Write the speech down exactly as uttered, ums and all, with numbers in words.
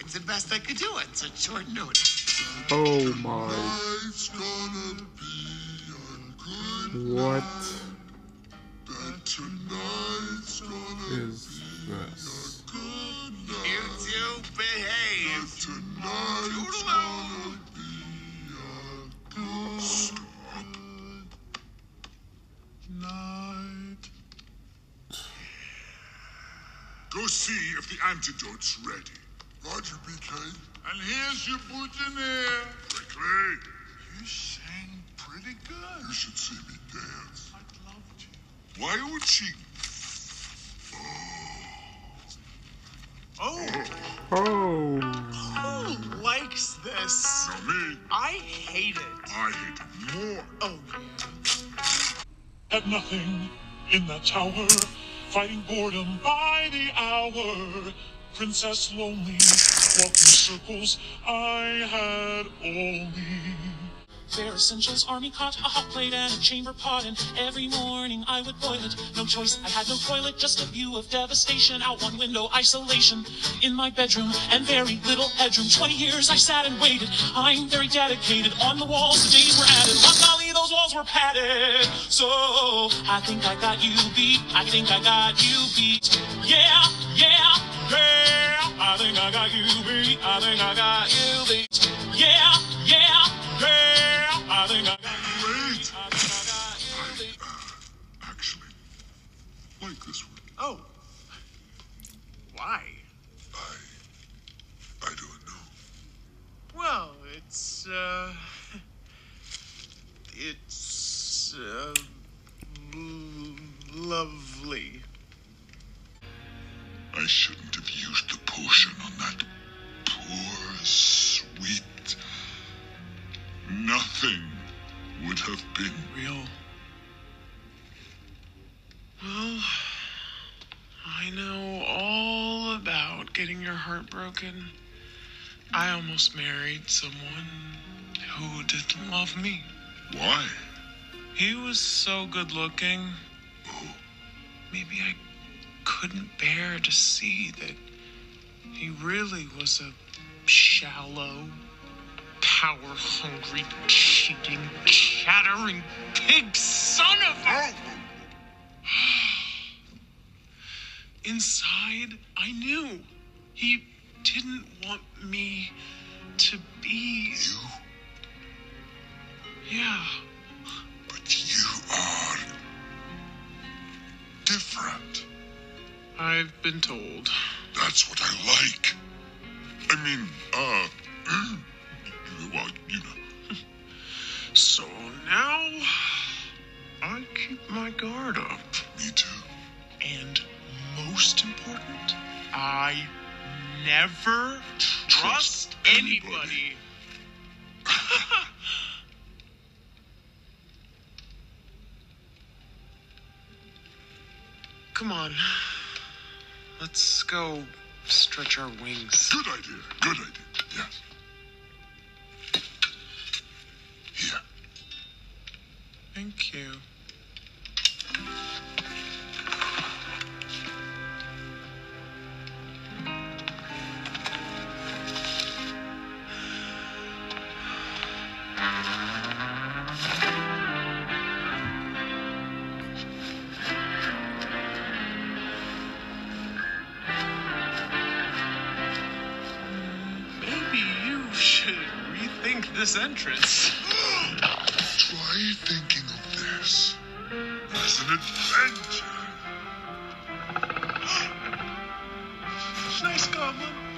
It's the best I could do on such short notice. Oh my. What is this? You two behave. Toodaloo. Night. Go see if the antidote's ready. Roger, B K. And here's your boutonniere. Quickly. You sang pretty good. You should see me dance. I'd love to. Why would she? Oh. Oh. Who likes this? Not me. I hate it. I hate it more. Oh, yeah. Had nothing in that tower, fighting boredom by the hour. Princess lonely, walking circles, I had only bare essentials, army cot, a hot plate and a chamber pot, and every morning I would boil it. No choice, I had no toilet, just a view of devastation, out one window, isolation in my bedroom, and very little headroom. Twenty years I sat and waited, I'm very dedicated. On the walls the days were added, luckily those walls were padded. So I think I got you beat, I think I got you beat. Yeah, yeah, yeah, I think I got you beat, I think I got you beat. Yeah, yeah, yeah, I think I got you beat, I think I got you beat. I uh, actually like this one. Oh. Why? I... I don't know. Well, it's, uh... It's, uh... lovely. I shouldn't have used the potion on that poor, sweet... Nothing would have been Real. Well, I know all about getting your heart broken. I almost married someone who didn't love me. Why? He was so good looking. Oh, Maybe I couldn't bear to see that he really was a shallow, power-hungry, cheating, chattering pig son of a... Inside, I knew he didn't want me to be... you? Yeah. But you are... different. I've been told. That's what I like. I mean, uh... well, you know. So now, I keep my guard up. Me too. And most important, I never trust, Trust anybody. anybody. Come on. Let's go stretch our wings. Good idea. Good idea. Yes. Here. Thank you. Maybe you should rethink this entrance. Try thinking of this as an adventure. Nice goblin.